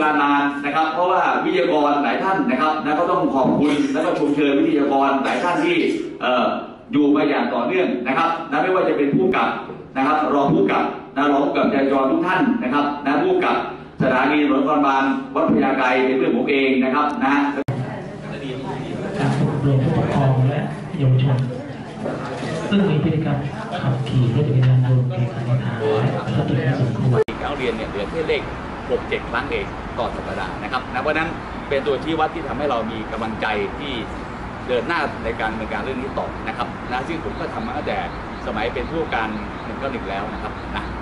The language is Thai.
ลานานนะครับเพราะว่าวิทยากรหลายท่านนะครับนะก็ต้องขอบคุณและก็ชมเชยวิทยากรหลายท่านที่อยู่มาอย่างต่อเนื่องนะครับนะไม่ว่าจะเป็นผู้กำกับนะครับรองผู้กำกับรองผู้กำกับจราจรทุกท่านนะครับนะผู้กำกับสถานีตำรวจนครบาลวัดพญาไกรเป็นเพื่อนผมเองนะครับนะการอบรมผู้ปกครองและเยาวชนซึ่งมีพฤติกรรมขับขี่รถจักรยานยนต์ในทางทางและสติไม่สมควรการเรียนเนี่ยเหลือแค่เลข 6-7 ครั้งเองต่อสัปดาห์นะครับเพราะนั้นเป็นตัวชี้วัดที่ทำให้เรามีกำลังใจที่เดินหน้าในการดำเนินการเรื่องนี้ต่อนะครับซึ่งผมก็ทำมาตั้งแต่สมัยเป็นผู้การ191แล้วนะครับนะ